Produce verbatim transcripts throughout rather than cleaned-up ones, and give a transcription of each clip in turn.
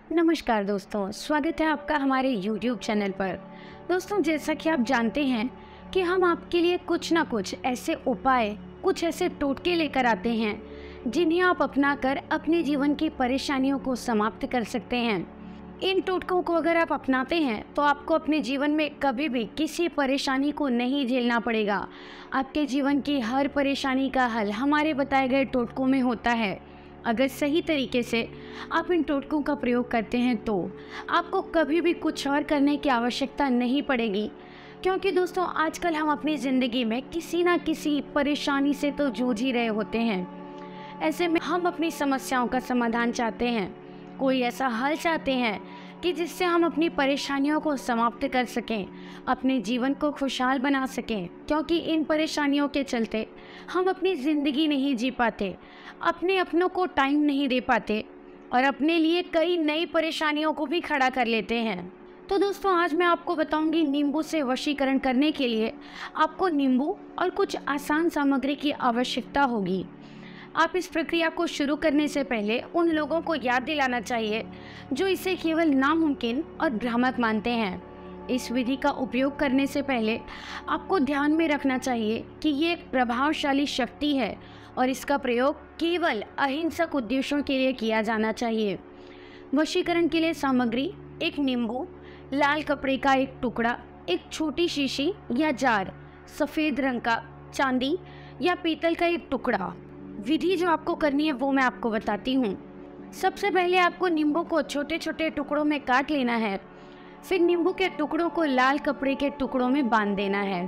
नमस्कार दोस्तों, स्वागत है आपका हमारे यूट्यूब चैनल पर। दोस्तों, जैसा कि आप जानते हैं कि हम आपके लिए कुछ ना कुछ ऐसे उपाय, कुछ ऐसे टोटके लेकर आते हैं जिन्हें आप अपनाकर अपने जीवन की परेशानियों को समाप्त कर सकते हैं। इन टोटकों को अगर आप अपनाते हैं तो आपको अपने जीवन में कभी भी किसी परेशानी को नहीं झेलना पड़ेगा। आपके जीवन की हर परेशानी का हल हमारे बताए गए टोटकों में होता है। अगर सही तरीके से आप इन टोटकों का प्रयोग करते हैं तो आपको कभी भी कुछ और करने की आवश्यकता नहीं पड़ेगी, क्योंकि दोस्तों आजकल हम अपनी ज़िंदगी में किसी ना किसी परेशानी से तो जूझ ही रहे होते हैं। ऐसे में हम अपनी समस्याओं का समाधान चाहते हैं, कोई ऐसा हल चाहते हैं कि जिससे हम अपनी परेशानियों को समाप्त कर सकें, अपने जीवन को खुशहाल बना सकें। क्योंकि इन परेशानियों के चलते हम अपनी ज़िंदगी नहीं जी पाते, अपने अपनों को टाइम नहीं दे पाते और अपने लिए कई नई परेशानियों को भी खड़ा कर लेते हैं। तो दोस्तों, आज मैं आपको बताऊंगी नींबू से वशीकरण करने के लिए आपको नींबू और कुछ आसान सामग्री की आवश्यकता होगी। आप इस प्रक्रिया को शुरू करने से पहले उन लोगों को याद दिलाना चाहिए जो इसे केवल नामुमकिन और भ्रामक मानते हैं। इस विधि का उपयोग करने से पहले आपको ध्यान में रखना चाहिए कि ये एक प्रभावशाली शक्ति है और इसका प्रयोग केवल अहिंसक उद्देश्यों के लिए किया जाना चाहिए। वशीकरण के लिए सामग्री: एक नींबू, लाल कपड़े का एक टुकड़ा, एक छोटी शीशी या जार, सफ़ेद रंग का, चांदी या पीतल का एक टुकड़ा। विधि जो आपको करनी है वो मैं आपको बताती हूँ। सबसे पहले आपको नींबू को छोटे छोटे टुकड़ों में काट लेना है। फिर नींबू के टुकड़ों को लाल कपड़े के टुकड़ों में बांध देना है।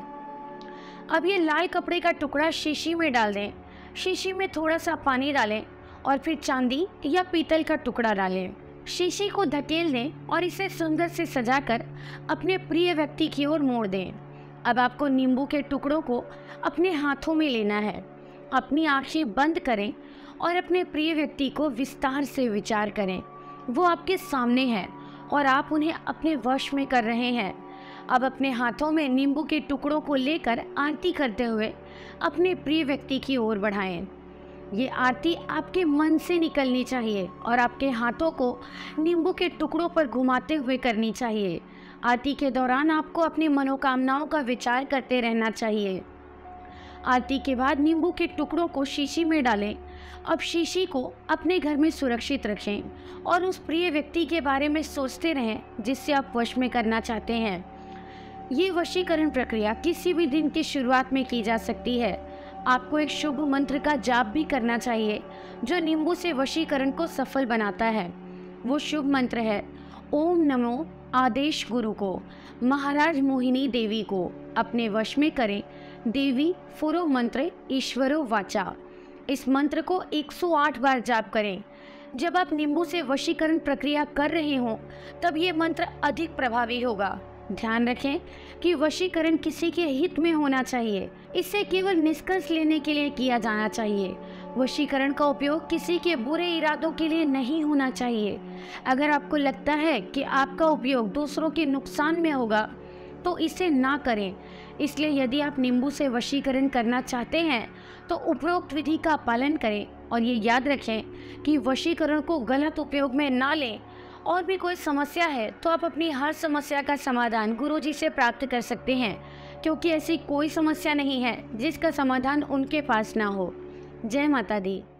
अब ये लाल कपड़े का टुकड़ा शीशी में डाल दें। शीशी में थोड़ा सा पानी डालें और फिर चांदी या पीतल का टुकड़ा डालें। शीशी को धकेल दें और इसे सुंदर से सजाकर अपने प्रिय व्यक्ति की ओर मोड़ दें। अब आपको नींबू के टुकड़ों को अपने हाथों में लेना है। अपनी आंखें बंद करें और अपने प्रिय व्यक्ति को विस्तार से विचार करें। वो आपके सामने है और आप उन्हें अपने वश में कर रहे हैं। अब अपने हाथों में नींबू के टुकड़ों को लेकर आरती करते हुए अपने प्रिय व्यक्ति की ओर बढ़ाएं। ये आरती आपके मन से निकलनी चाहिए और आपके हाथों को नींबू के टुकड़ों पर घुमाते हुए करनी चाहिए। आरती के दौरान आपको अपनी मनोकामनाओं का विचार करते रहना चाहिए। आरती के बाद नींबू के टुकड़ों को शीशी में डालें। अब शीशी को अपने घर में सुरक्षित रखें और उस प्रिय व्यक्ति के बारे में सोचते रहें जिससे आप वश में करना चाहते हैं। ये वशीकरण प्रक्रिया किसी भी दिन की शुरुआत में की जा सकती है। आपको एक शुभ मंत्र का जाप भी करना चाहिए जो नींबू से वशीकरण को सफल बनाता है। वो शुभ मंत्र है: ओम नमो आदेश गुरु को, महाराज मोहिनी देवी को अपने वश में करें। देवी फुरो मंत्र ईश्वरो वाचा। इस मंत्र को एक सौ आठ बार जाप करें। जब आप नींबू से वशीकरण प्रक्रिया कर रहे हों तब ये मंत्र अधिक प्रभावी होगा। ध्यान रखें कि वशीकरण किसी के हित में होना चाहिए, इसे केवल निष्कर्ष लेने के लिए किया जाना चाहिए। वशीकरण का उपयोग किसी के बुरे इरादों के लिए नहीं होना चाहिए। अगर आपको लगता है कि आपका उपयोग दूसरों के नुकसान में होगा तो इसे ना करें। इसलिए यदि आप नींबू से वशीकरण करना चाहते हैं तो उपरोक्त विधि का पालन करें और ये याद रखें कि वशीकरण को गलत उपयोग में ना लें। और भी कोई समस्या है तो आप अपनी हर समस्या का समाधान गुरुजी से प्राप्त कर सकते हैं, क्योंकि ऐसी कोई समस्या नहीं है जिसका समाधान उनके पास ना हो। जय माता दी।